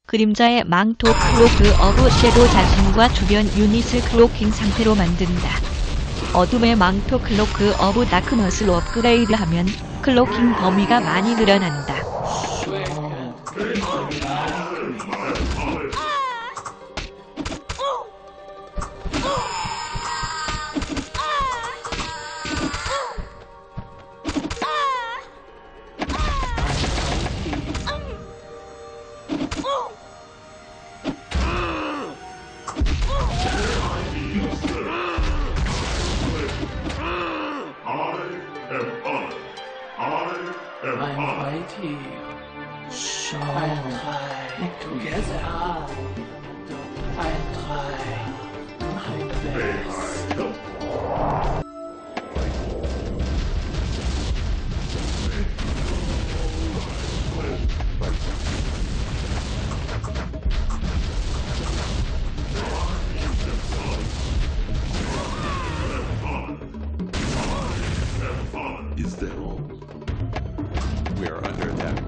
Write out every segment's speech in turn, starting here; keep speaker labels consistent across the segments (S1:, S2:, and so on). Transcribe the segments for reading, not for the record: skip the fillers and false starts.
S1: 그림자의 망토 클로크 오브 섀도우 자신과 주변 유닛을 클로킹 상태로 만든다. 어둠의 망토 클로크 오브 다크너스로 업그레이드하면 클로킹 범위가 많이 늘어난다.
S2: I'm mighty. So I try together. I try my best.
S3: Is that all? We are under attack.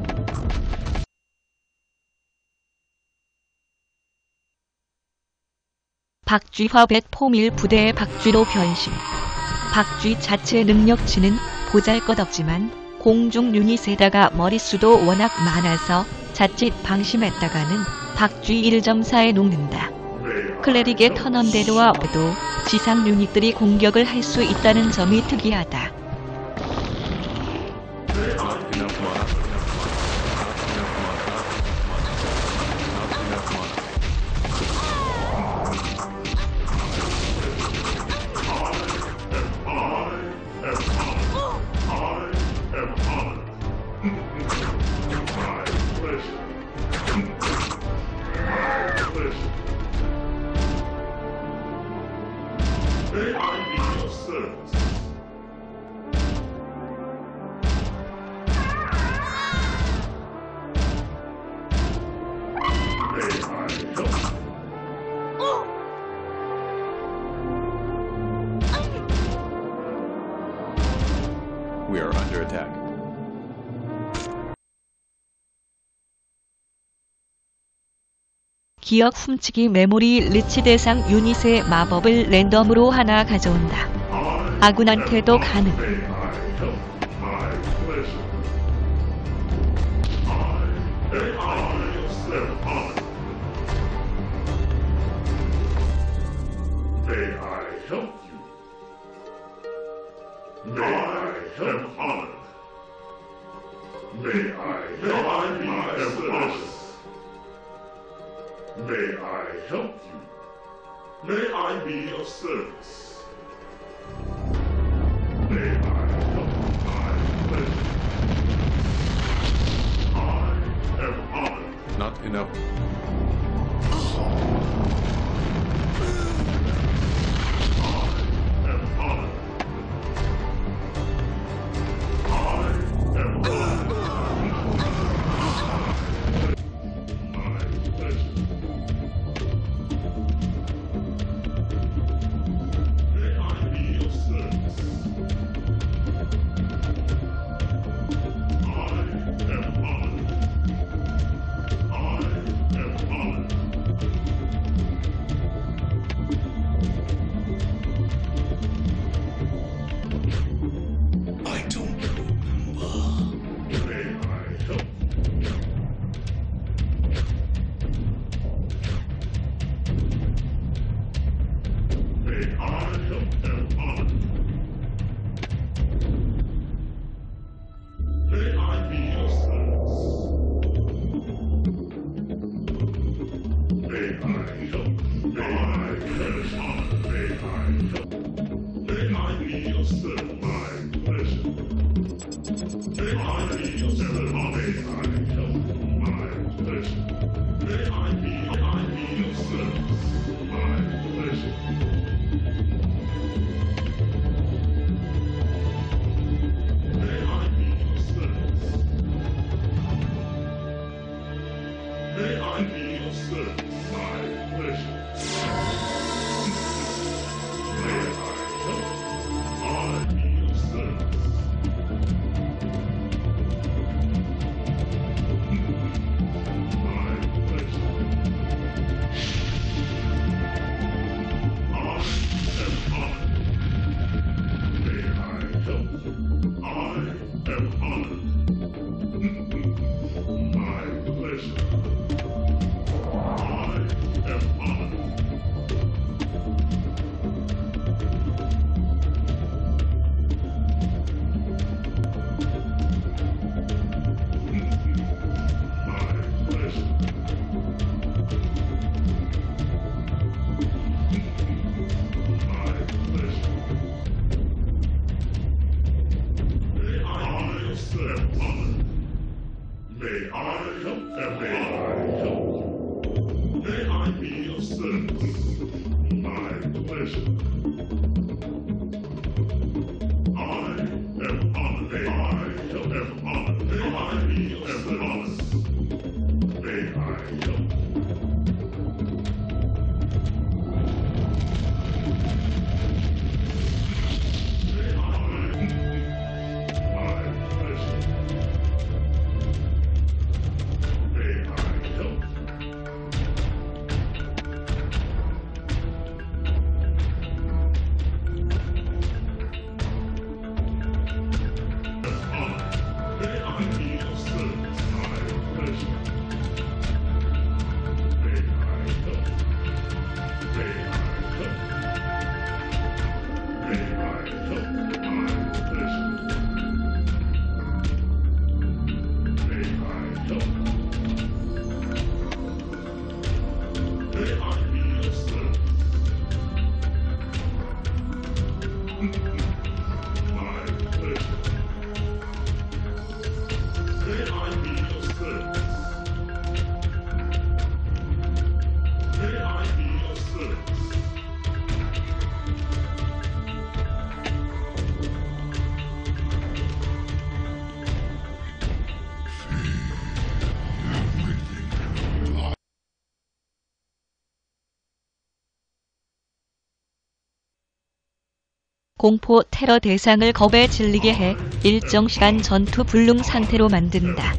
S1: 박쥐화 100포밀 부대의 박쥐로 변신. 박쥐 자체 능력치는 보잘것없지만 공중 유닛에다가 머릿수도 워낙 많아서 자칫 방심했다가는 박쥐 1.4에 녹는다. 클레릭의 턴언데드와도 지상 유닛들이 공격을 할 수 있다는 점이 특이하다.
S3: We are under attack.
S1: 기억 훔치기 메모리 리치 대상 유닛의 마법을 랜덤으로 하나 가져온다. 아군한테도 가능.
S4: May I help you? May I be of service? May I help my pleasure? I am honored.
S3: Not enough.
S1: 공포 테러 대상을 겁에 질리게 해 일정 시간 전투 불능 상태로 만든다.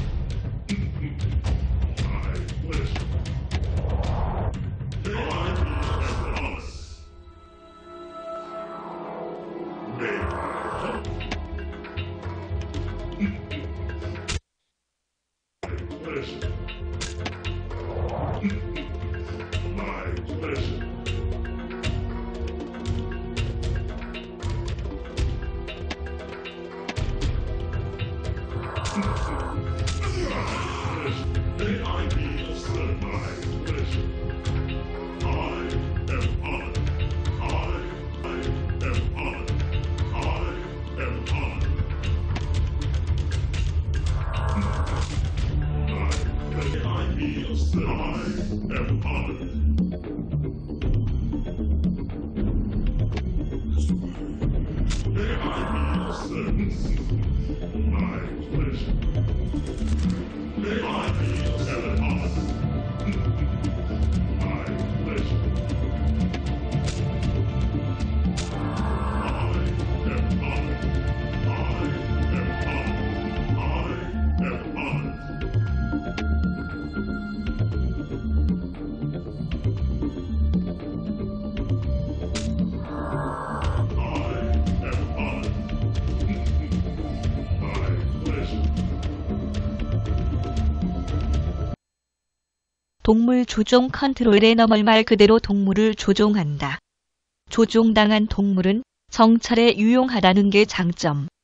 S1: 동물 조종 컨트롤에 넘을 말 그대로 동물을 조종한다. 조종당한 동물은 정찰에 유용하다는 게 장점.